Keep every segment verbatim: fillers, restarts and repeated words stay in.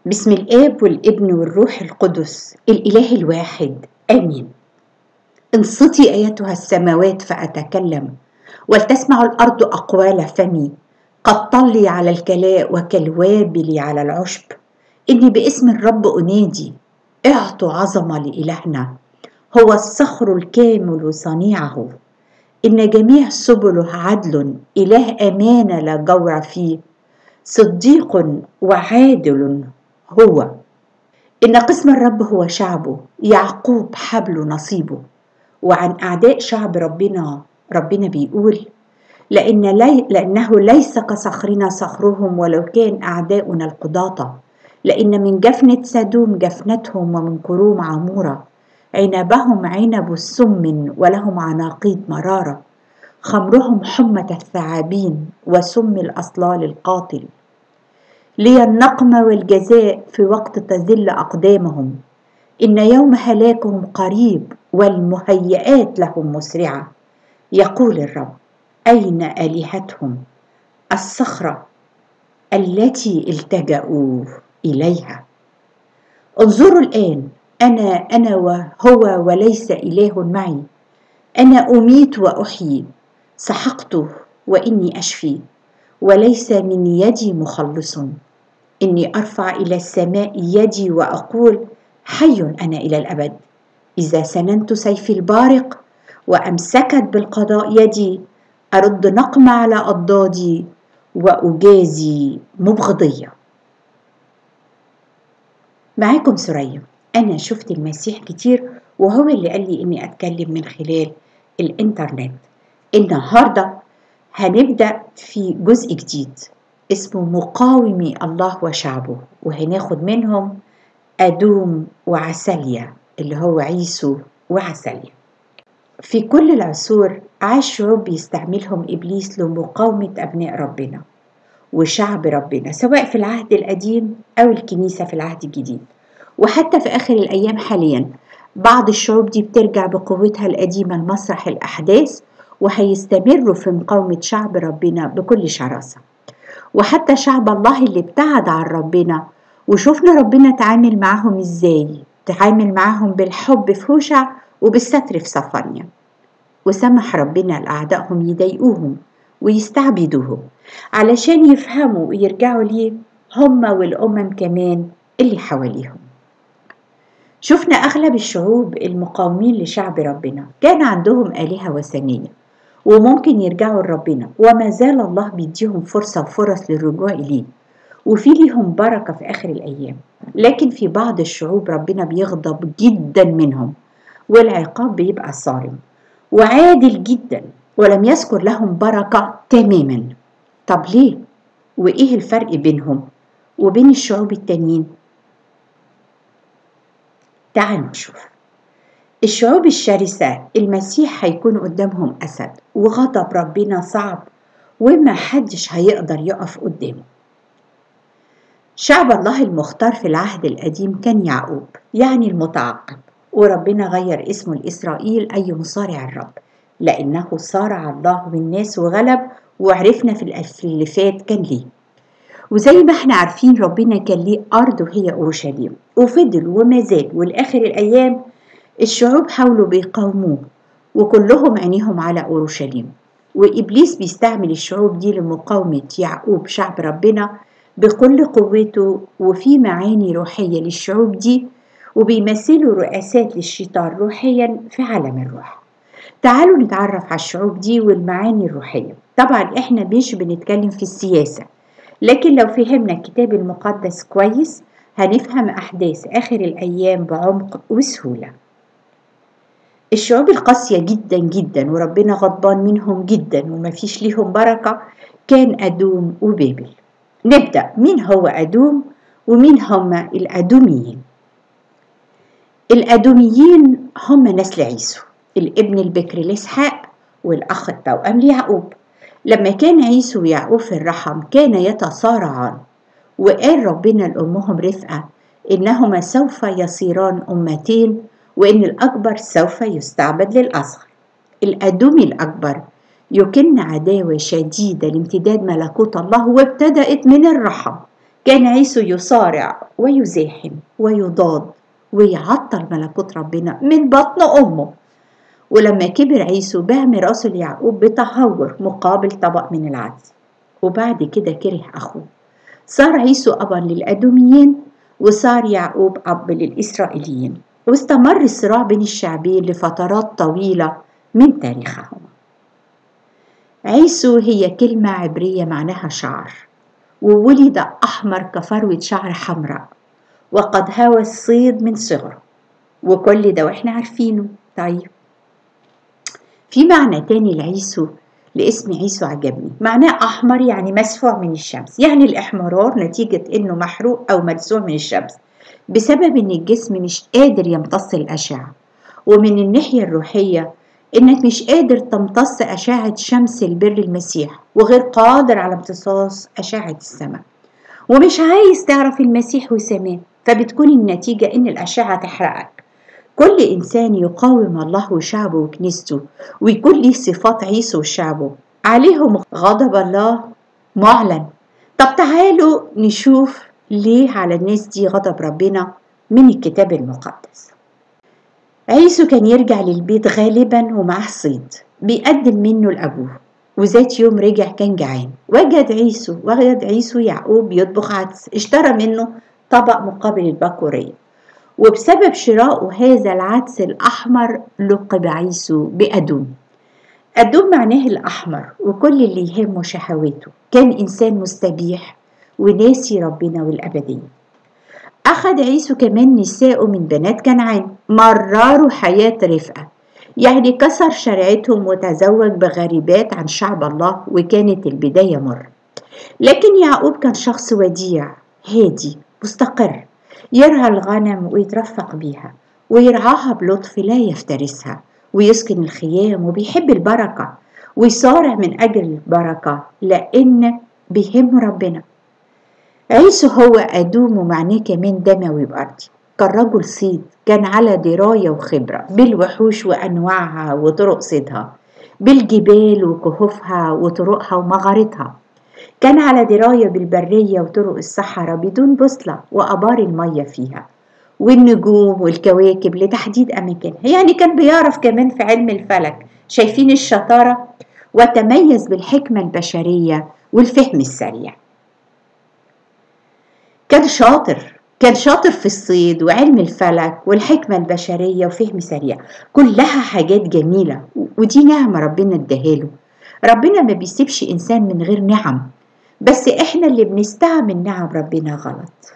بسم الآب والابن والروح القدس الإله الواحد آمين. انصتي أيتها السماوات فأتكلم، ولتسمع الأرض أقوال فمي. قد طلي على الكلاء وكالوابل على العشب. إني باسم الرب أنادي، اعطوا عظمة لإلهنا. هو الصخر الكامل صنيعه، إن جميع سبله عدل. إله أمانة لا جور فيه، صديق وعادل هو. إن قسم الرب هو شعبه، يعقوب حبل نصيبه. وعن أعداء شعب ربنا ربنا بيقول: لأن لي لأنه ليس كصخرنا صخرهم، ولو كان أعداؤنا القضاة. لأن من جفنة سدوم جفنتهم، ومن كروم عمورة. عنبهم عنب السم، ولهم عناقيد مرارة. خمرهم حمة الثعابين، وسم الأصلال القاتل. لي النقم والجزاء في وقت تذل أقدامهم. إن يوم هلاكهم قريب، والمهيئات لهم مسرعة. يقول الرب: أين آلهتهم الصخرة التي التجأوا إليها؟ انظروا الآن، أنا أنا وهو، وليس إله معي. أنا أميت وأحيي، سحقت وإني أشفي، وليس من يدي مخلص. إني أرفع إلى السماء يدي وأقول: حي أنا إلى الأبد. إذا سننت سيفي البارق، وأمسكت بالقضاء يدي، أرد نقم على أضدادي، وأجازي مبغضية. معاكم سرية. أنا شفت المسيح كتير، وهو اللي قال لي إني أتكلم من خلال الإنترنت. النهاردة هنبدأ في جزء جديد اسمه مقاومي الله وشعبه، وهناخد منهم أدوم وعساليا اللي هو عيسو وعساليا. في كل العصور عاش شعوب بيستعملهم إبليس لمقاومة أبناء ربنا وشعب ربنا، سواء في العهد القديم أو الكنيسة في العهد الجديد. وحتى في آخر الأيام حاليا بعض الشعوب دي بترجع بقوتها القديمة لمسرح الأحداث، وهيستمروا في مقاومة شعب ربنا بكل شراسة. وحتى شعب الله اللي ابتعد عن ربنا، وشوفنا ربنا تعامل معهم ازاي. تعامل معهم بالحب في هوشع، وبالستر في صفانيا، وسمح ربنا لأعدائهم يضايقوهم ويستعبدوهم علشان يفهموا ويرجعوا ليه هم والأمم كمان اللي حواليهم. شفنا أغلب الشعوب المقاومين لشعب ربنا كان عندهم آلهة وثنية، وممكن يرجعوا لربنا، وما زال الله بيديهم فرصة وفرص للرجوع إليه، وفي ليهم بركة في آخر الأيام. لكن في بعض الشعوب ربنا بيغضب جدا منهم، والعقاب بيبقى صارم وعادل جدا، ولم يذكر لهم بركة تماما. طب ليه؟ وإيه الفرق بينهم وبين الشعوب التانيين؟ تعالوا نشوف. الشعوب الشرسة المسيح هيكون قدامهم أسد، وغضب ربنا صعب وما حدش هيقدر يقف قدامه. شعب الله المختار في العهد القديم كان يعقوب، يعني المتعقب، وربنا غير اسمه لإسرائيل أي مصارع الرب، لأنه صارع الله والناس وغلب، وعرفنا في اللي فات كان ليه. وزي ما احنا عارفين ربنا كان ليه أرض وهي أورشليم، وفضل وما زال، والآخر الأيام الشعوب حاولوا بيقاوموه، وكلهم عينيهم على أورشليم. وإبليس بيستعمل الشعوب دي لمقاومة يعقوب شعب ربنا بكل قوته، وفي معاني روحية للشعوب دي، وبيمثلوا رؤسات للشيطان روحيا في عالم الروح. تعالوا نتعرف على الشعوب دي والمعاني الروحية. طبعا احنا مش بنتكلم في السياسة، لكن لو فهمنا الكتاب المقدس كويس هنفهم أحداث آخر الأيام بعمق وسهولة. الشعوب القاسية جدا جدا وربنا غضبان منهم جدا ومفيش ليهم بركة كان أدوم وبابل. نبدأ. مين هو أدوم ومين هم الأدوميين؟ الأدوميين هم نسل عيسو، الابن البكر لإسحاق والأخ التوأم ليعقوب. لما كان عيسو ويعقوب في الرحم كان يتصارعان، وقال ربنا لأمهم رفقة إنهما سوف يصيران أمتين، وإن الأكبر سوف يستعبد للأصغر. الأدومي الأكبر يكن عداوة شديدة لامتداد ملكوت الله، وابتدأت من الرحم كان عيسو يصارع ويزاحم ويضاد ويعطل ملكوت ربنا من بطن أمه. ولما كبر عيسو بقى ميراثه ليعقوب بتهور مقابل طبق من العدس، وبعد كده كره أخوه. صار عيسو أبا للأدوميين وصار يعقوب أب للإسرائيليين، واستمر الصراع بين الشعبين لفترات طويلة من تاريخهما. عيسو هي كلمة عبرية معناها شعر، وولد أحمر كفروة شعر حمراء، وقد هوى الصيد من صغره، وكل ده وإحنا عارفينه. طيب، في معنى تاني لعيسو، لاسم عيسو عجبني، معناه أحمر يعني مسفوع من الشمس، يعني الإحمرار نتيجة إنه محروق أو ملسوع من الشمس بسبب إن الجسم مش قادر يمتص الأشعة. ومن الناحية الروحية إنك مش قادر تمتص أشعة شمس البر المسيح، وغير قادر على امتصاص أشعة السماء، ومش عايز تعرف المسيح وسماه، فبتكون النتيجة إن الأشعة تحرقك. كل إنسان يقاوم الله وشعبه وكنيسته ويكون له صفات عيسو وشعبه، عليهم غضب الله معلن. طب تعالوا نشوف ليه على الناس دي غضب ربنا من الكتاب المقدس. عيسو كان يرجع للبيت غالبا ومعه صيد بيقدم منه لأبوه، وذات يوم رجع كان جعان، وجد عيسو وجد عيسو يعقوب يطبخ عدس، اشترى منه طبق مقابل البكورية، وبسبب شرائه هذا العدس الأحمر لقب عيسو بأدوم. أدوم معناه الأحمر، وكل اللي يهمه شهواته. كان إنسان مستبيح وناسي ربنا والأبدية. أخذ عيسو كمان نساءه من بنات كنعان، مرروا حياة رفقة، يعني كسر شريعتهم وتزوج بغريبات عن شعب الله، وكانت البداية مر. لكن يعقوب كان شخص وديع هادي مستقر، يرعى الغنم ويترفق بيها ويرعاها بلطف لا يفترسها، ويسكن الخيام، وبيحب البركة ويصارع من أجل البركة لأن بيهم ربنا. عيسو هو أدوم، ومعناه كمان دموي بأرضي. كان رجل صيد، كان على دراية وخبرة بالوحوش وأنواعها وطرق صيدها، بالجبال وكهوفها وطرقها ومغارتها. كان على دراية بالبرية وطرق الصحراء بدون بوصلة وأبار المية فيها، والنجوم والكواكب لتحديد أماكنها. يعني كان بيعرف كمان في علم الفلك، شايفين الشطارة، وتميز بالحكمة البشرية والفهم السريع. كان شاطر كان شاطر في الصيد وعلم الفلك والحكمة البشرية وفهم سريع، كلها حاجات جميلة، ودي نعمة ربنا اداهاله. ربنا ما بيسيبش إنسان من غير نعم، بس إحنا اللي بنستعمل نعم ربنا غلط.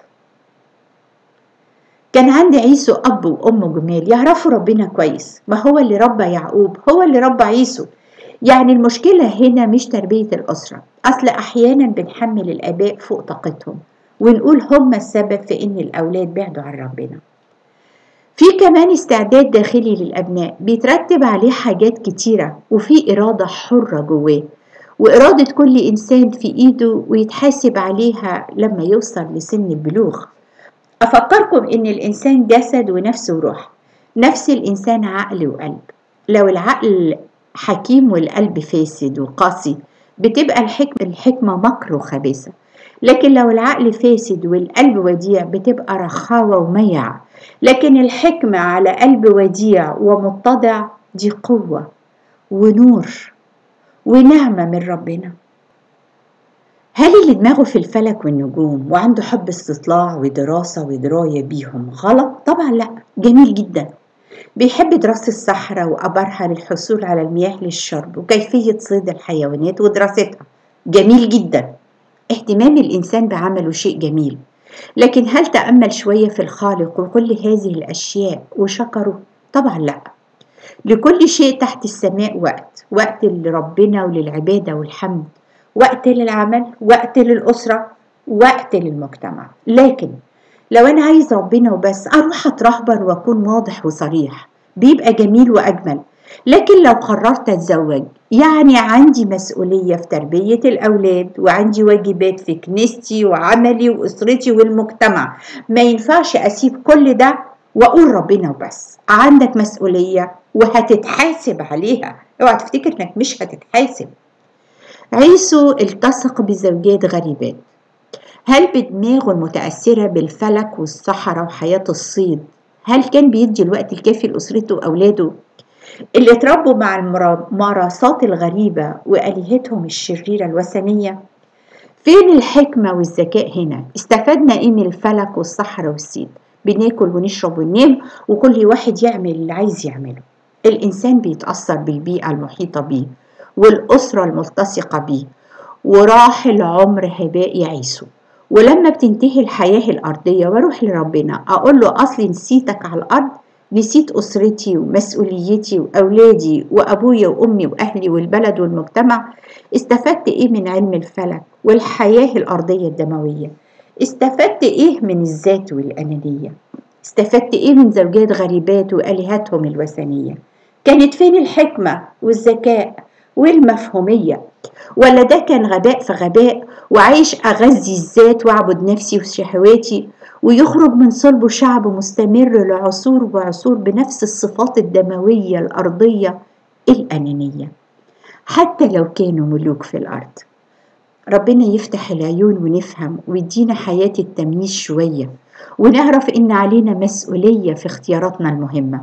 كان عند عيسو أب وأم جمال يعرفوا ربنا كويس، ما هو اللي ربى يعقوب هو اللي ربى عيسو. يعني المشكلة هنا مش تربية الأسرة، أصل أحيانا بنحمل الآباء فوق طاقتهم ونقول هم السبب في إن الأولاد بعدوا عن ربنا. في كمان استعداد داخلي للأبناء بيترتب عليه حاجات كتيرة، وفي إرادة حرة جواه، وإرادة كل إنسان في إيده ويتحاسب عليها لما يوصل لسن البلوغ. أفكركم إن الإنسان جسد ونفس وروح. نفس الإنسان عقل وقلب. لو العقل حكيم والقلب فاسد وقاسي بتبقى الحكمة, الحكمة مكر وخبيثة، لكن لو العقل فاسد والقلب وديع بتبقى رخاوة وميع. لكن الحكمة على قلب وديع ومتضع دي قوة ونور ونعمة من ربنا. هل اللي دماغه في الفلك والنجوم وعنده حب استطلاع ودراسة ودراية بيهم غلط؟ طبعا لا، جميل جدا. بيحب دراسة الصحراء وأبارها للحصول على المياه للشرب وكيفية صيد الحيوانات ودراستها، جميل جدا. اهتمام الإنسان بعمله شيء جميل، لكن هل تأمل شوية في الخالق وكل هذه الأشياء وشكره؟ طبعا لا. لكل شيء تحت السماء وقت، وقت لربنا وللعبادة والحمد، وقت للعمل، وقت للأسرة، وقت للمجتمع. لكن لو أنا عايز ربنا وبس أروح أترهبن وأكون واضح وصريح، بيبقى جميل وأجمل. لكن لو قررت أتزوج يعني عندي مسؤولية في تربية الأولاد، وعندي واجبات في كنيستي وعملي وأسرتي والمجتمع. ما ينفعش أسيب كل ده وأقول ربنا وبس. عندك مسؤولية وهتتحاسب عليها، اوعى تفتكر انك مش هتتحاسب. عيسو التصق بزوجات غريبات. هل بدماغه المتأثرة بالفلك والصحراء وحياة الصيد هل كان بيدي الوقت الكافي لأسرته وأولاده اللي اتربوا مع الممارسات الغريبة وآلهتهم الشريرة الوثنية؟ فين الحكمة والذكاء هنا؟ استفدنا ايه من الفلك والصحراء والصيد؟ بناكل ونشرب وننام وكل واحد يعمل اللي عايز يعمله. الإنسان بيتأثر بالبيئة المحيطة بيه والأسرة الملتصقة بيه، وراح العمر هباء يعيشه. ولما بتنتهي الحياة الأرضية واروح لربنا أقول له أصلي نسيتك على الأرض، نسيت أسرتي ومسؤوليتي وأولادي وأبويا وأمي وأهلي والبلد والمجتمع. استفدت إيه من علم الفلك والحياة الأرضية الدموية؟ استفدت إيه من الذات والأنانية؟ استفدت إيه من زوجات غريبات وآلهتهم الوثنية؟ كانت فين الحكمة والذكاء والمفهومية؟ ولا ده كان غباء في غباء وعايش أغذي الذات وأعبد نفسي وشهواتي، ويخرج من صلبه شعب مستمر لعصور وعصور بنفس الصفات الدموية الأرضية الأنانية حتى لو كانوا ملوك في الأرض. ربنا يفتح العيون ونفهم ويدينا حياة التمييز شوية، ونعرف إن علينا مسؤولية في اختياراتنا المهمة،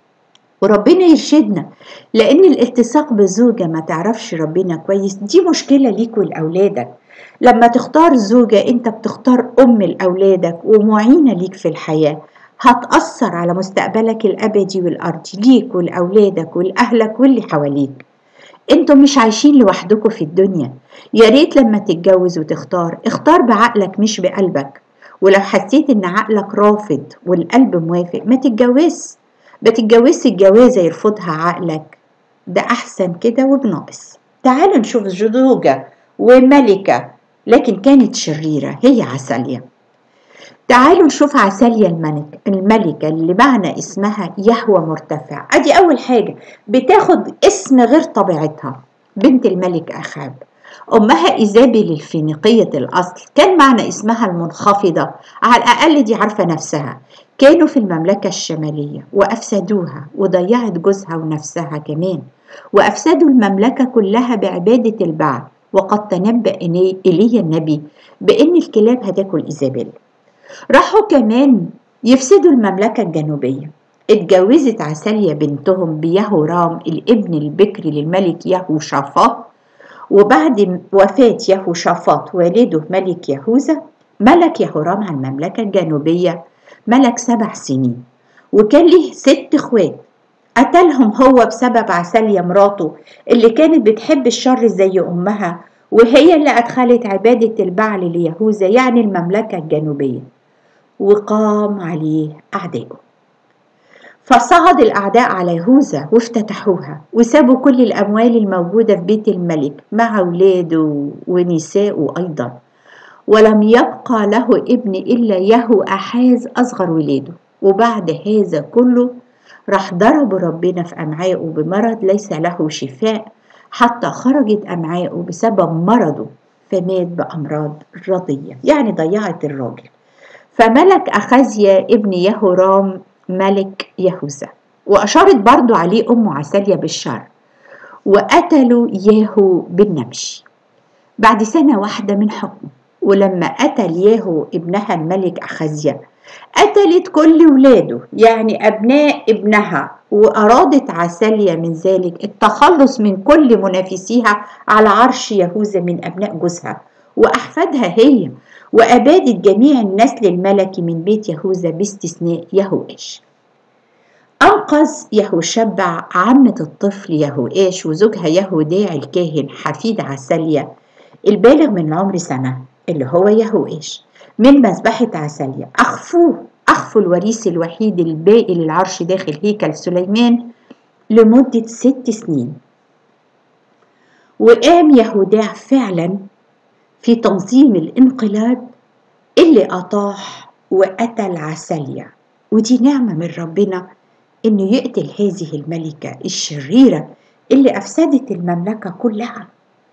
وربنا يرشدنا. لأن الالتصاق بزوجة ما تعرفش ربنا كويس دي مشكلة ليك ولأولادك. لما تختار زوجة انت بتختار أم لأولادك ومعينة ليك في الحياة، هتأثر على مستقبلك الأبدي والأرضي ليك ولأولادك ولأهلك واللي حواليك. انتم مش عايشين لوحدكم في الدنيا. يا ريت لما تتجوز وتختار اختار بعقلك مش بقلبك، ولو حسيت ان عقلك رافض والقلب موافق ما تتجوزش. بتتجوزي الجوازة يرفضها عقلك، ده أحسن كده وبناقص. تعالوا نشوف زوجة وملكة لكن كانت شريرة، هي عسالية. تعالوا نشوف عسالية الملك الملكة اللي معنى اسمها يهوى مرتفع. ادي أول حاجة بتاخد اسم غير طبيعتها، بنت الملك أخاب. أمها إيزابل الفينيقية الأصل كان معنى اسمها المنخفضة، على الأقل دي عارفة نفسها. كانوا في المملكة الشمالية وأفسدوها وضيعت جوزها ونفسها كمان، وأفسدوا المملكة كلها بعبادة البعل. وقد تنبأ إلي النبي بأن الكلاب هتاكل إيزابل. راحوا كمان يفسدوا المملكة الجنوبية. اتجوزت عسالية بنتهم بيهورام الابن البكري للملك يهوشافاط، وبعد وفاة يهوشافاط والده ملك يهوذا ملك يهورام على المملكة الجنوبية ملك سبع سنين، وكان له ست اخوات قتلهم هو بسبب عسالية مراته اللي كانت بتحب الشر زي أمها، وهي اللي أدخلت عبادة البعل ليهوذا يعني المملكة الجنوبية، وقام عليه أعدائه. فصعد الأعداء على يهوذا وافتتحوها وسابوا كل الأموال الموجودة في بيت الملك مع أولاده ونساءه أيضا، ولم يبقى له ابن إلا يهو أحاز أصغر ولاده. وبعد هذا كله راح ضرب ربنا في أمعائه بمرض ليس له شفاء حتى خرجت أمعائه بسبب مرضه، فمات بأمراض رضية يعني ضيعت الراجل. فملك أخازيا ابن يهورام ملك يهوذا، وأشارت برضو عليه أم عسالية بالشر، وقتلوا ياهو بالنبش بعد سنة واحدة من حكمه. ولما قتل ياهو ابنها الملك أخازيا قتلت كل ولاده يعني أبناء ابنها، وأرادت عسالية من ذلك التخلص من كل منافسيها على عرش يهوذا من أبناء جوزها وأحفادها هي، وأبادت جميع النسل الملكي من بيت يهوذا باستثناء يهوآش. أنقذ يهوشبع عمة الطفل يهوآش وزوجها يهوداع الكاهن حفيد عسالية البالغ من العمر سنة اللي هو يهوآش من مذبحة عسالية. أخفوه أخفوا الوريث الوحيد الباقي للعرش داخل هيكل سليمان لمدة ست سنين. وقام يهوداع فعلا في تنظيم الانقلاب اللي أطاح وقتل عسالية، ودي نعمة من ربنا إنه يقتل هذه الملكة الشريرة اللي أفسدت المملكة كلها.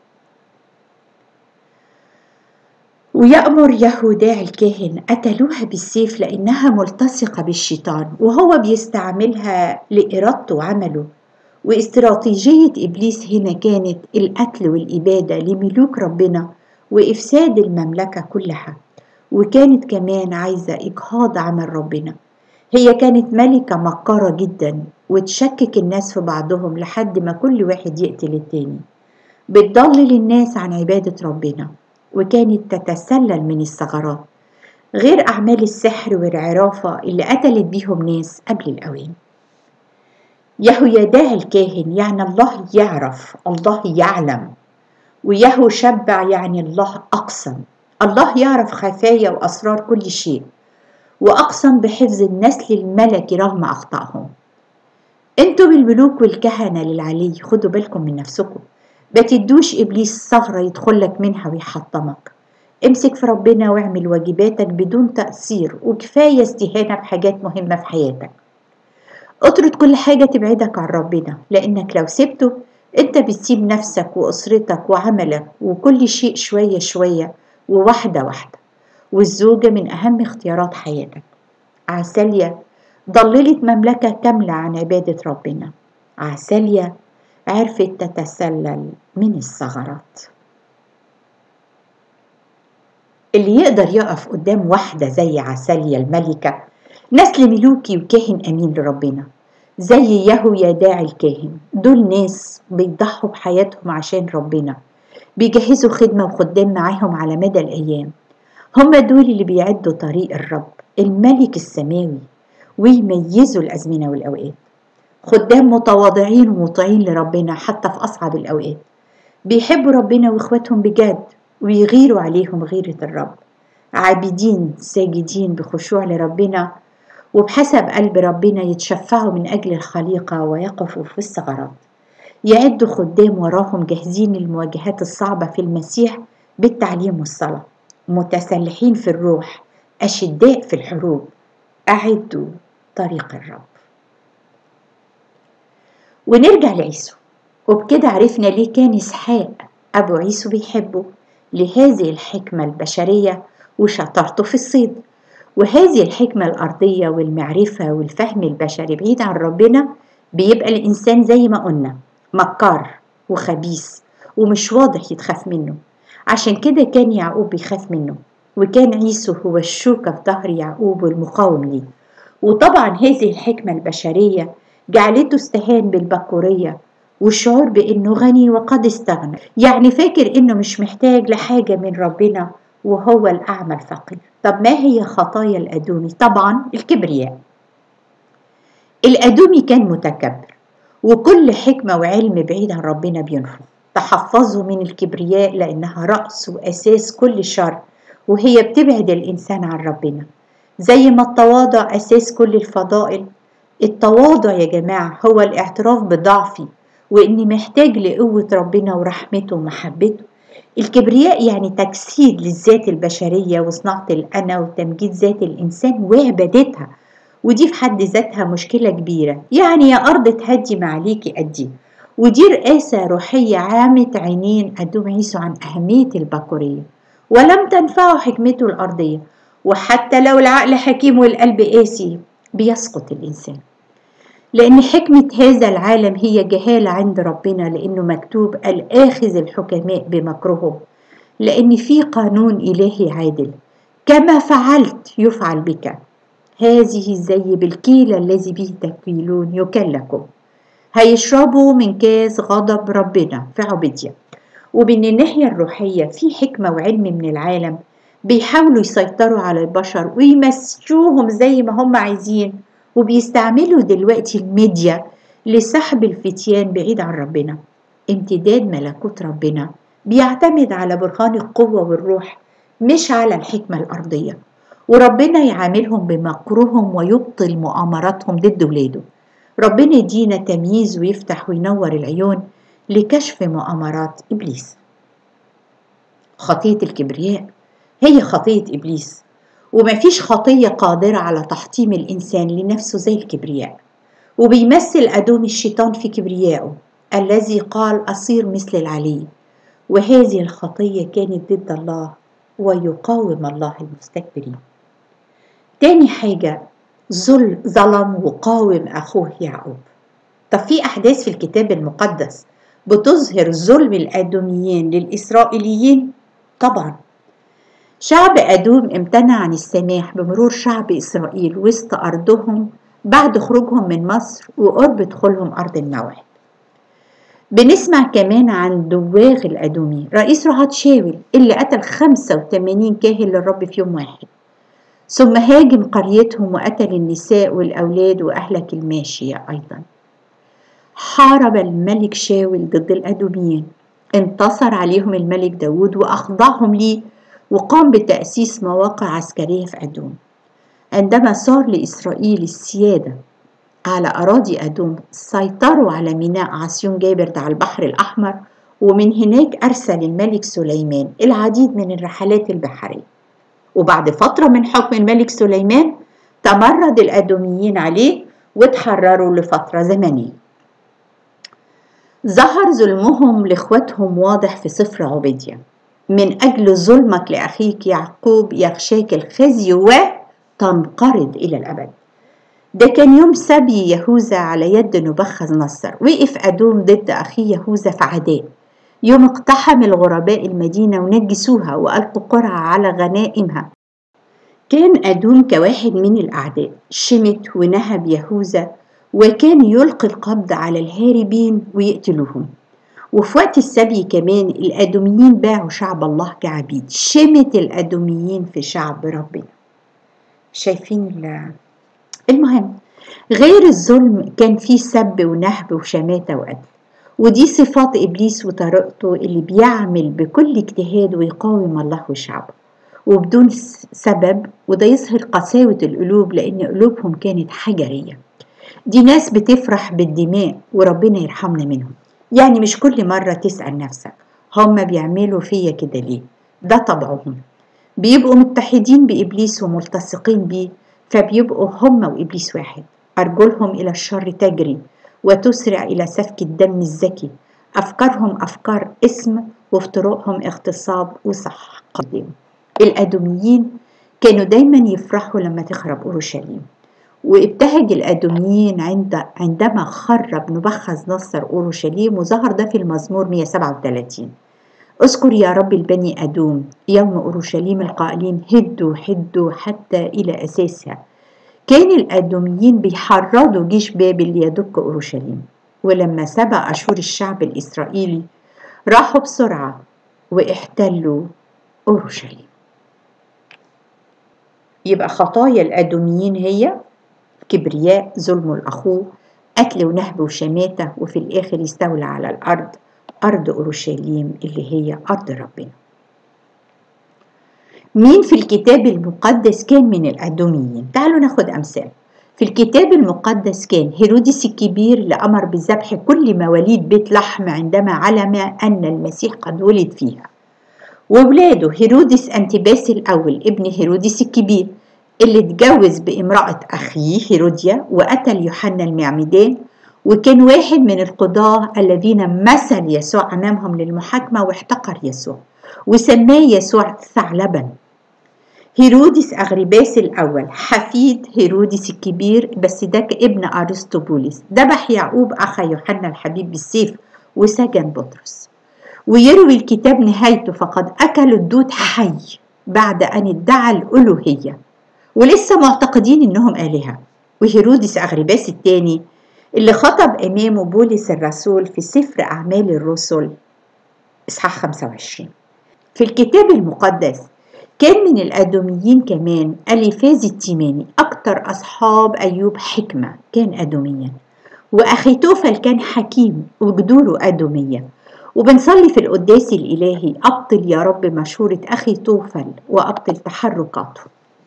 ويأمر يهوداع الكاهن قتلوها بالسيف لأنها ملتصقة بالشيطان وهو بيستعملها لإرادته وعمله. واستراتيجية إبليس هنا كانت القتل والإبادة لملوك ربنا وإفساد المملكة كلها. وكانت كمان عايزة إجهاض عمل ربنا. هي كانت ملكة مكارة جدا، وتشكك الناس في بعضهم لحد ما كل واحد يقتل التاني. بتضلل الناس عن عبادة ربنا، وكانت تتسلل من الثغرات، غير أعمال السحر والعرافة اللي قتلت بيهم ناس قبل الأوان. يهويداع الكاهن يعني الله يعرف، الله يعلم. ويهو شبع يعني الله أقسم، الله يعرف خفايا وأسرار كل شيء، وأقسم بحفظ النسل الملكي رغم أخطائهم. انتم الملوك والكهنة للعلي خدوا بالكم من نفسكم، بتدوش إبليس ثغرة يدخلك منها ويحطمك. امسك في ربنا واعمل واجباتك بدون تقصير، وكفاية استهانة بحاجات مهمة في حياتك. اطرد كل حاجة تبعدك عن ربنا، لأنك لو سبته انت بتسيب نفسك وأسرتك وعملك وكل شيء شوية شوية وواحدة واحدة. والزوجة من أهم اختيارات حياتك. عسالية ضللت مملكة كاملة عن عبادة ربنا. عسالية عرفت تتسلل من الثغرات. اللي يقدر يقف قدام واحدة زي عسالية الملكة نسل ملوكي وكاهن أمين لربنا زي يهويداع الكاهن. دول ناس بيضحوا بحياتهم عشان ربنا، بيجهزوا خدمة وخدام معاهم على مدى الأيام. هم دول اللي بيعدوا طريق الرب الملك السماوي ويميزوا الأزمنة والأوقات. خدام متواضعين ومطيعين لربنا حتى في أصعب الأوقات، بيحبوا ربنا وإخواتهم بجد ويغيروا عليهم غيرة الرب. عابدين ساجدين بخشوع لربنا، وبحسب قلب ربنا يتشفعوا من أجل الخليقة ويقفوا في الثغرات. يعدوا خدام وراهم جاهزين للمواجهات الصعبة في المسيح بالتعليم والصلاة، متسلحين في الروح، أشداء في الحروب. أعدوا طريق الرب. ونرجع لعيسو، وبكده عرفنا ليه كان إسحاق أبو عيسو بيحبه، لهذه الحكمة البشرية وشطارته في الصيد. وهذه الحكمة الأرضية والمعرفة والفهم البشري بعيد عن ربنا بيبقى الإنسان زي ما قلنا مكار وخبيث ومش واضح يتخاف منه. عشان كده كان يعقوب بيخاف منه، وكان عيسو هو الشوكة في ظهر يعقوب والمقاوم ليه. وطبعا هذه الحكمة البشرية جعلته استهان بالبكورية والشعور بأنه غني وقد استغنى، يعني فاكر أنه مش محتاج لحاجة من ربنا وهو الأعمى الفقير. طب ما هي خطايا الأدومي؟ طبعا الكبرياء. الأدومي كان متكبر، وكل حكمة وعلم بعيد عن ربنا بينفذ. تحفظوا من الكبرياء لأنها رأس وأساس كل شر، وهي بتبعد الإنسان عن ربنا. زي ما التواضع أساس كل الفضائل. التواضع يا جماعة هو الاعتراف بضعفي وإني محتاج لقوة ربنا ورحمته ومحبته. الكبرياء يعني تجسيد للذات البشرية وصناعة الأنا وتمجيد ذات الإنسان وعبادتها، ودي في حد ذاتها مشكلة كبيرة. يعني يا أرض تهدي ما عليكي أدي. ودي رئاسة روحية عامت عينين أدوم عيسو عن أهمية البكورية، ولم تنفعه حكمته الأرضية. وحتى لو العقل حكيم والقلب قاسي بيسقط الإنسان، لأن حكمة هذا العالم هي جهالة عند ربنا، لأنه مكتوب الآخذ الحكماء بمكرهم، لأن في قانون إلهي عادل. كما فعلت يفعل بك، هذه زي بالكيل الذي به تكيلون يكل لكم. هيشربوا من كاس غضب ربنا في عبودية. ومن الناحية الروحية في حكمة وعلم من العالم بيحاولوا يسيطروا على البشر ويمشوهم زي ما هم عايزين، وبيستعملوا دلوقتي الميديا لسحب الفتيان بعيد عن ربنا. امتداد ملكوت ربنا بيعتمد على برهان القوة والروح مش على الحكمة الأرضية، وربنا يعاملهم بمكرهم ويبطل مؤامراتهم ضد ولاده. ربنا يدينا تمييز ويفتح وينور العيون لكشف مؤامرات إبليس. خطية الكبرياء هي خطية إبليس، ومفيش خطية قادرة على تحطيم الإنسان لنفسه زي الكبرياء. وبيمثل أدوم الشيطان في كبريائه الذي قال أصير مثل العلي. وهذه الخطية كانت ضد الله ويقاوم الله المستكبرين. تاني حاجة ظل ظلم وقاوم أخوه يعقوب. طب في أحداث في الكتاب المقدس بتظهر ظلم الأدوميين للإسرائيليين؟ طبعا شعب أدوم امتنع عن السماح بمرور شعب إسرائيل وسط أرضهم بعد خروجهم من مصر وقرب دخولهم أرض الموعد. بنسمع كمان عن دواغ الأدومي رئيس رهط شاول اللي قتل خمسة وثمانين كاهن للرب في يوم واحد، ثم هاجم قريتهم وقتل النساء والأولاد وأهلك الماشية أيضا. حارب الملك شاول ضد الأدوميين، انتصر عليهم الملك داود وأخضعهم ليه، وقام بتأسيس مواقع عسكرية في أدوم. عندما صار لإسرائيل السيادة على أراضي أدوم، سيطروا على ميناء عسيون جابرت على البحر الأحمر، ومن هناك أرسل الملك سليمان العديد من الرحلات البحرية. وبعد فترة من حكم الملك سليمان تمرد الأدوميين عليه وتحرروا لفترة زمنية. ظهر ظلمهم لإخوتهم واضح في سفر عبيدية: من أجل ظلمك لأخيك يعقوب يغشاك الخزي وتنقرض إلى الأبد. ده كان يوم سبي يهوذا على يد نبخذ نصر. وقف أدوم ضد أخيه يهوذا في عداء. يوم اقتحم الغرباء المدينة ونجسوها وألقوا قرعة على غنائمها. كان أدوم كواحد من الأعداء، شمت ونهب يهوذا، وكان يلقي القبض على الهاربين ويقتلوهم. وفي وقت السبي كمان الأدوميين باعوا شعب الله كعبيد. شمت الأدوميين في شعب ربنا. شايفين المهم، غير الظلم كان فيه سب ونهب وشماتة وقتل، ودي صفات إبليس وطريقته اللي بيعمل بكل اجتهاد ويقاوم الله وشعبه وبدون سبب. وده يظهر قساوة القلوب لأن قلوبهم كانت حجرية. دي ناس بتفرح بالدماء وربنا يرحمنا منهم. يعني مش كل مرة تسأل نفسك هم بيعملوا فيا كده ليه؟ ده طبعهم. بيبقوا متحدين بإبليس وملتصقين بيه، فبيبقوا هم وإبليس واحد. أرجلهم إلى الشر تجري وتسرع إلى سفك الدم الزكي. أفكارهم أفكار اسم، وفي طرقهم اغتصاب وسحق. الأدوميين كانوا دايما يفرحوا لما تخرب أورشليم، وابتهج الأدوميين عند عندما خرب نبخذ نصر أورشليم. وظهر ده في المزمور مئة وسبعة وثلاثين: اذكر يا رب البني أدوم يوم أورشليم القائلين هدوا هدوا حتى إلى أساسها. كان الأدوميين بيحرضوا جيش بابل ليدك أورشليم، ولما سبى أشور الشعب الإسرائيلي راحوا بسرعة واحتلوا أورشليم. يبقى خطايا الأدوميين هي كبرياء، ظلم الأخوه، قتل ونهب وشماتة، وفي الآخر يستولى على الأرض، أرض أورشليم اللي هي أرض ربنا. مين في الكتاب المقدس كان من الأدوميين؟ تعالوا ناخد أمثال. في الكتاب المقدس كان هيرودس الكبير اللي أمر بذبح كل مواليد بيت لحم عندما علم أن المسيح قد ولد فيها، وولاده هيرودس أنتباس الأول ابن هيرودس الكبير اللي اتجوز بامرأة أخيه هيروديا وقتل يوحنا المعمدان، وكان واحد من القضاة الذين مثل يسوع أمامهم للمحاكمة واحتقر يسوع وسماه يسوع ثعلبا. هيرودس أغرباس الأول حفيد هيرودس الكبير، بس ده ابن أرسطبولس، ذبح يعقوب أخا يوحنا الحبيب بالسيف وسجن بطرس. ويروي الكتاب نهايته: فقد أكل الدود حي بعد أن ادعى الألوهية، ولسه معتقدين إنهم آلهة. وهيرودس أغرباس الثاني اللي خطب أمامه بولس الرسول في سفر أعمال الرسل إصحاح خمسة وعشرين. في الكتاب المقدس كان من الأدوميين كمان أليفاز التيماني، أكتر أصحاب أيوب حكمة كان أدوميا، وأخيتوفل كان حكيم وجدوره أدومية. وبنصلي في القداس الإلهي: أبطل يا رب مشورة أخيتوفل وأبطل تحركاته.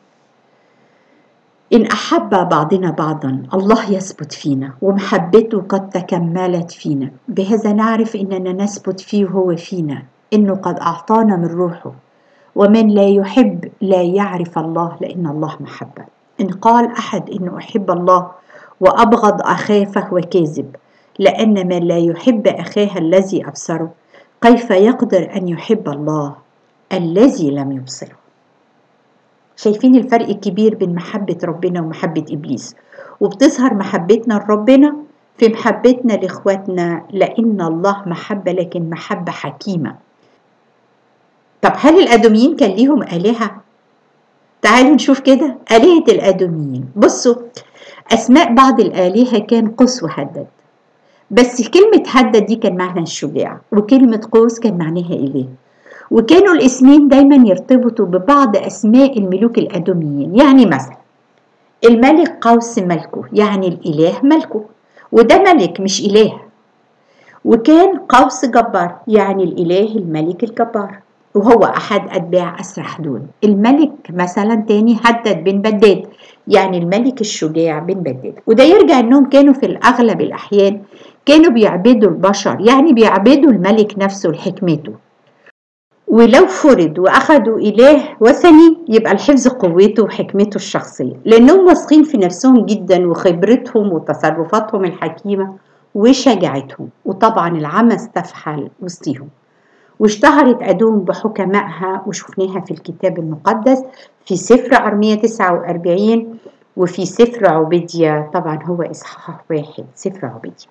إن أحب بعضنا بعضا الله يثبت فينا ومحبته قد تكملت فينا، بهذا نعرف إننا نثبت فيه وهو فينا، إنه قد أعطانا من روحه. ومن لا يحب لا يعرف الله لأن الله محبة. إن قال أحد إنه أحب الله وأبغض أخاه فهو كاذب، لأن من لا يحب أخاه الذي أبصره كيف يقدر أن يحب الله الذي لم يبصره؟ شايفين الفرق الكبير بين محبة ربنا ومحبة إبليس؟ وبتظهر محبتنا لربنا في محبتنا لإخواتنا، لأن الله محبة، لكن محبة حكيمة. طب هل الأدوميين كان ليهم آلهة؟ تعالوا نشوف كده آلهة الأدوميين. بصوا أسماء بعض الآلهة كان قوس وهدد، بس كلمة هدد دي كان معناها الشجاع، وكلمة قوس كان معناها إله، وكانوا الاسمين دايما يرتبطوا ببعض أسماء الملوك الأدوميين. يعني مثلا الملك قوس ملكه، يعني الإله ملكه، وده ملك مش إله. وكان قوس جبار، يعني الإله الملك الجبار، وهو أحد أتباع أسرحدون. الملك مثلا تاني هدد بن بداد، يعني الملك الشجاع بن بداد. وده يرجع أنهم كانوا في الأغلب الأحيان كانوا بيعبدوا البشر، يعني بيعبدوا الملك نفسه لحكمته. ولو فرض وأخدوا إله وثني يبقى الحفظ قوته وحكمته الشخصية، لأنهم واثقين في نفسهم جدا وخبرتهم وتصرفاتهم الحكيمة وشجاعتهم. وطبعا العمى استفحل وسطيهم، واشتهرت أدوم بحكمائها، وشفناها في الكتاب المقدس في سفر أرمية تسعة وأربعين وفي سفر عبيدية، طبعا هو إصحاح واحد سفر عبيدية.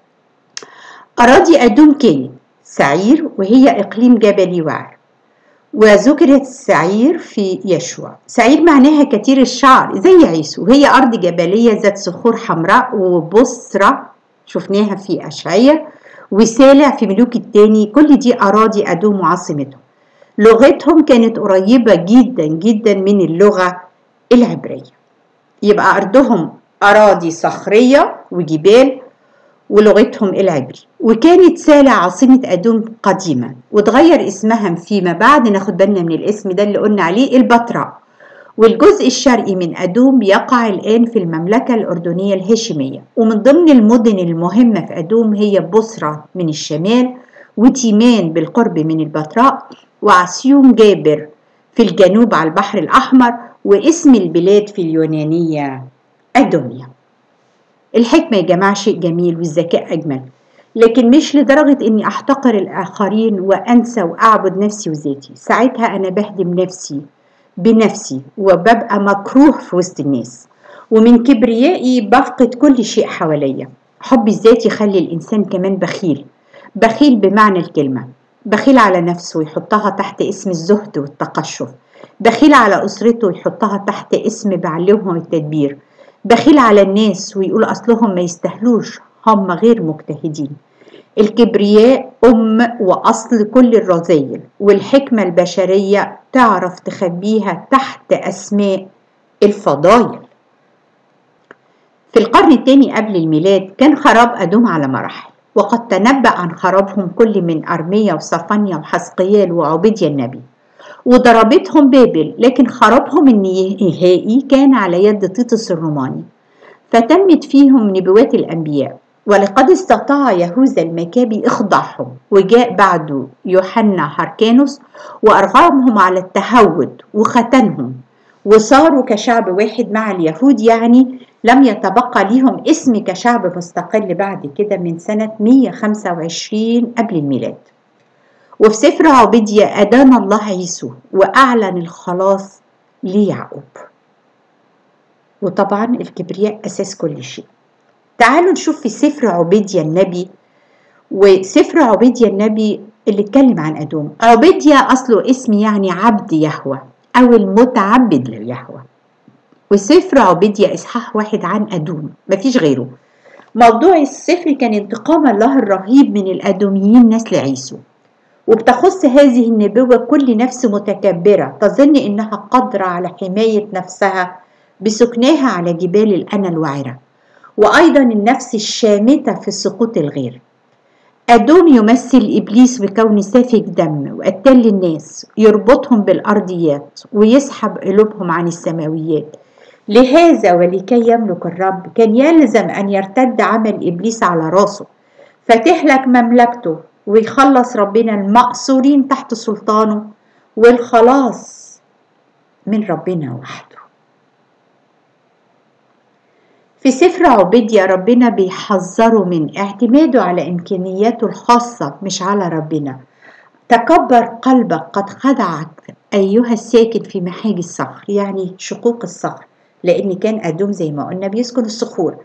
أراضي أدوم كانت سعير، وهي إقليم جبلي وعر، وذكرت سعير في يشوع. سعير معناها كثير الشعر زي عيسو، وهي أرض جبلية ذات صخور حمراء. وبصرة شفناها في أشعية، وسالع في ملوك الثاني. كل دي أراضي أدوم وعاصمتهم. لغتهم كانت قريبة جدا جدا من اللغة العبرية. يبقى أرضهم أراضي صخرية وجبال، ولغتهم العبري. وكانت سالع عاصمة أدوم قديما، وتغير اسمها فيما بعد، ناخد بالنا من الاسم ده اللي قلنا عليه البتراء. والجزء الشرقي من أدوم يقع الآن في المملكة الأردنية الهاشمية. ومن ضمن المدن المهمة في أدوم هي بصرة من الشمال، وتيمان بالقرب من البتراء، وعسيون جابر في الجنوب على البحر الأحمر. واسم البلاد في اليونانية أدوميا. الحكمة يا جماعة شيء جميل، والذكاء أجمل، لكن مش لدرجة إني أحتقر الآخرين وأنسى وأعبد نفسي وذاتي. ساعتها أنا بهدم نفسي بنفسي، وببقى مكروه في وسط الناس، ومن كبريائي بفقد كل شيء حواليا. حب الذات يخلي الإنسان كمان بخيل. بخيل بمعنى الكلمة، بخيل على نفسه يحطها تحت اسم الزهد والتقشف، بخيل على أسرته يحطها تحت اسم بعلهم والتدبير، بخيل على الناس ويقول أصلهم ما يستهلوش، هم غير مجتهدين. الكبرياء أم وأصل كل الرذيل، والحكمة البشرية تعرف تخبيها تحت أسماء الفضائل. في القرن الثاني قبل الميلاد كان خراب أدوم على مراحل، وقد تنبأ عن خرابهم كل من أرميا وصفانيا وحسقيال وعبيديا النبي، وضربتهم بابل. لكن خرابهم النهائي كان على يد تيتوس الروماني، فتمت فيهم نبوات الأنبياء. ولقد استطاع يهوذا المكابي إخضاعهم، وجاء بعده يوحنا هركانوس وأرغمهم على التهود وختنهم، وصاروا كشعب واحد مع اليهود. يعني لم يتبقى لهم اسم كشعب مستقل بعد كده من سنة مئة وخمسة وعشرين قبل الميلاد. وفي سفر عبيدية أدان الله عيسو وأعلن الخلاص ليعقوب. وطبعا الكبرياء أساس كل شيء. تعالوا نشوف في سفر عبيدية النبي. وسفر عبيدية النبي اللي اتكلم عن أدوم. عبيدية أصله اسم يعني عبد يهوه أو المتعبد ليهوه. وسفر عبيدية إصحاح واحد عن أدوم، مفيش غيره. موضوع السفر كان انتقام الله الرهيب من الأدوميين نسل عيسو. وبتخص هذه النبوة كل نفس متكبرة تظن إنها قادرة على حماية نفسها بسكناها على جبال الأنا الوعرة، وأيضا النفس الشامتة في سقوط الغير. أدوم يمثل إبليس بكون سافك دم وقتال للناس، يربطهم بالأرضيات ويسحب قلوبهم عن السماويات. لهذا ولكي يملك الرب كان يلزم أن يرتد عمل إبليس على راسه، فتهلك مملكته، ويخلص ربنا المقصورين تحت سلطانه، والخلاص من ربنا وحده. في سفر عبيدية ربنا بيحذره من اعتماده على إمكانياته الخاصة مش على ربنا. تكبر قلبك قد خدعك أيها الساكن في محاج الصخر، يعني شقوق الصخر، لأن كان أدوم زي ما قلنا بيسكن الصخور.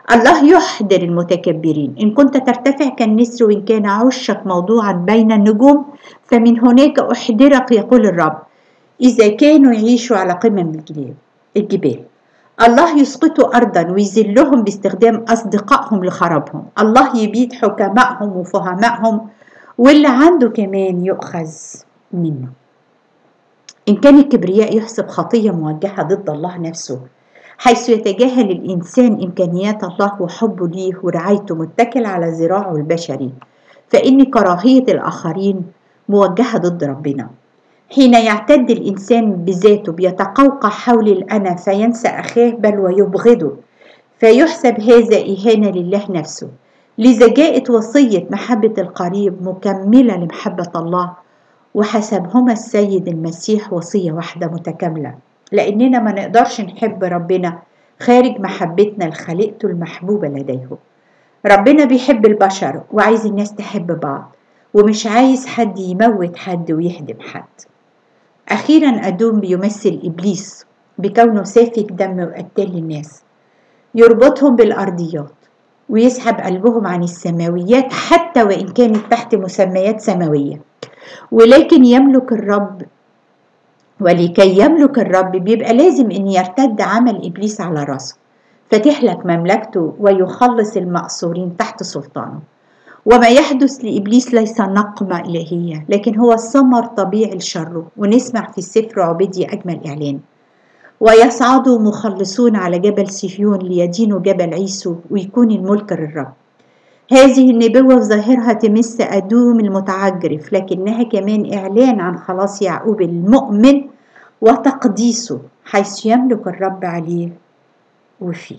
الله يحضر المتكبرين. إن كنت ترتفع كالنسر وإن كان عشك موضوعا بين النجوم فمن هناك أحضرك يقول الرب. إذا كانوا يعيشوا على قمم الجبال الجبال الله يسقطوا أرضا ويذلهم باستخدام أصدقائهم لخرابهم. الله يبيد حكمائهم وفهمائهم واللي عنده كمان يؤخذ منه. إن كان الكبرياء يحسب خطية موجهة ضد الله نفسه، حيث يتجاهل الإنسان إمكانيات الله وحبه ليه ورعايته متكل على ذراعه البشري، فإن كراهية الآخرين موجهة ضد ربنا. حين يعتد الإنسان بذاته بيتقوقع حول الأنا فينسى أخاه بل ويبغضه، فيحسب هذا إهانة لله نفسه. لذا جاءت وصية محبة القريب مكملة لمحبة الله، وحسبهما السيد المسيح وصية واحدة متكاملة، لأننا ما نقدرش نحب ربنا خارج محبتنا لخليقته المحبوبة لديه. ربنا بيحب البشر وعايز الناس تحب بعض، ومش عايز حد يموت حد ويهدم حد. أخيرا أدوم بيمثل إبليس بكونه سافك دم وقتال للناس، يربطهم بالأرضيات ويسحب قلبهم عن السماويات حتى وإن كانت تحت مسميات سماوية. ولكن يملك الرب ولكي يملك الرب بيبقى لازم أن يرتد عمل إبليس على رأسه، فتهلك مملكته ويخلص المأسورين تحت سلطانه. وما يحدث لإبليس ليس نقمة إلهية، لكن هو ثمر طبيعي لشره. ونسمع في السفر عبيدية أجمل إعلان: ويصعدوا مخلصون على جبل صهيون ليدينوا جبل عيسو ويكون الملك للرب. هذه النبوة في ظاهرها تمس أدوم المتعجرف، لكنها كمان إعلان عن خلاص يعقوب المؤمن وتقديسه حيث يملك الرب عليه وفيه.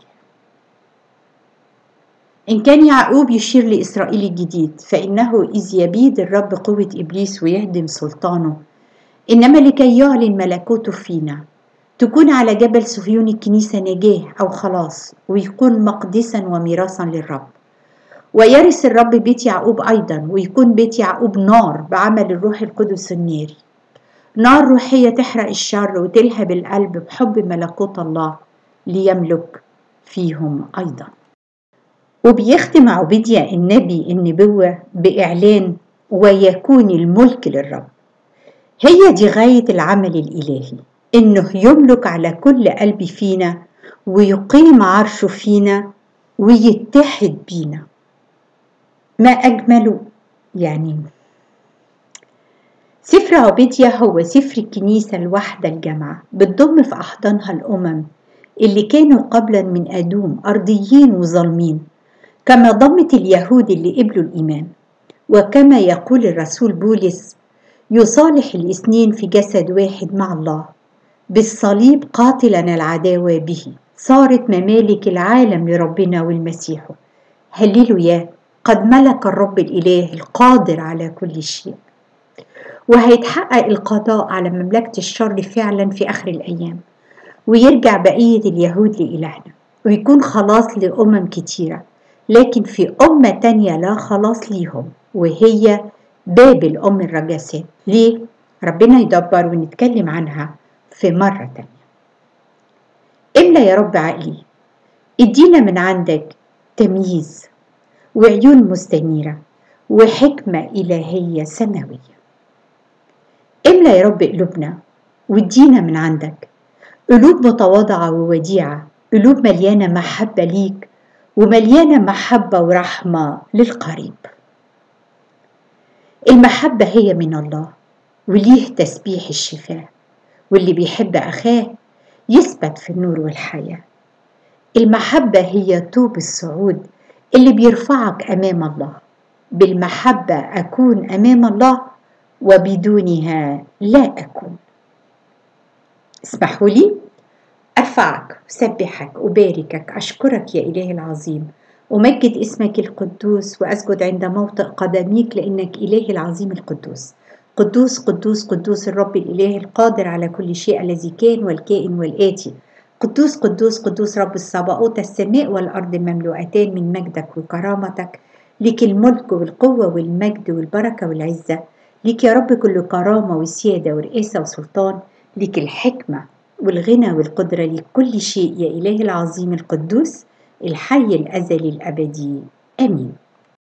إن كان يعقوب يشير لإسرائيل الجديد، فإنه إذ يبيد الرب قوة إبليس ويهدم سلطانه، إنما لكي يعلن ملكوته فينا تكون على جبل صهيون الكنيسة نجاة أو خلاص، ويكون مقدسا وميراثا للرب. ويرث الرب بيت يعقوب أيضا، ويكون بيت يعقوب نار بعمل الروح القدس الناري، نار روحية تحرق الشر وتلهب القلب بحب ملكوت الله ليملك فيهم أيضا. وبيختم عبيدية النبي النبوة بإعلان ويكون الملك للرب. هي دي غاية العمل الإلهي، إنه يملك على كل قلب فينا ويقيم عرشه فينا ويتحد بينا. ما أجمله يعني. سفر عبيدية هو سفر الكنيسة الواحدة الجامعة، بتضم في أحضانها الأمم اللي كانوا قبلا من أدوم أرضيين وظالمين، كما ضمت اليهود اللي قبلوا الإيمان. وكما يقول الرسول بولس: يصالح الاثنين في جسد واحد مع الله، بالصليب قاتلا العداوة به، صارت ممالك العالم لربنا والمسيح. هللويا، قد ملك الرب الإله القادر على كل شيء. وهيتحقق القضاء على مملكة الشر فعلا في آخر الأيام، ويرجع بقية اليهود لإلهنا، ويكون خلاص لأمم كتيرة. لكن في أمة تانية لا خلاص ليهم، وهي بابل أم الرجاسات. ليه؟ ربنا يدبر ونتكلم عنها في مرة تانية. إملى يا رب عقلي، ادينا من عندك تمييز وعيون مستنيرة وحكمة إلهية سماوية. إملى يا رب قلوبنا وادينا من عندك قلوب متواضعة ووديعة، قلوب مليانة محبة ليك ومليانة محبة ورحمة للقريب. المحبة هي من الله وليه تسبيح الشفاء، واللي بيحب أخاه يثبت في النور والحياة. المحبة هي طوب الصعود اللي بيرفعك أمام الله. بالمحبة أكون أمام الله وبدونها لا أكون. اسمحوا لي أرفعك أسبحك أباركك أشكرك يا إله العظيم، أمجد اسمك القدوس وأسجد عند موطئ قدميك، لأنك إله العظيم القدوس. قدوس قدوس قدوس الرب الإله القادر على كل شيء، الذي كان والكائن والآتي. قدوس قدوس قدوس رب الصباؤوت، السماء والأرض مملوءتان من مجدك وكرامتك. لك الملك والقوة والمجد والبركة والعزة. لك يا رب كل كرامة وسيادة ورئاسة وسلطان. لك الحكمة والغنى والقدرة، لكل شيء يا إله العظيم القدوس. الحي الأزلي الأبدي. آمين.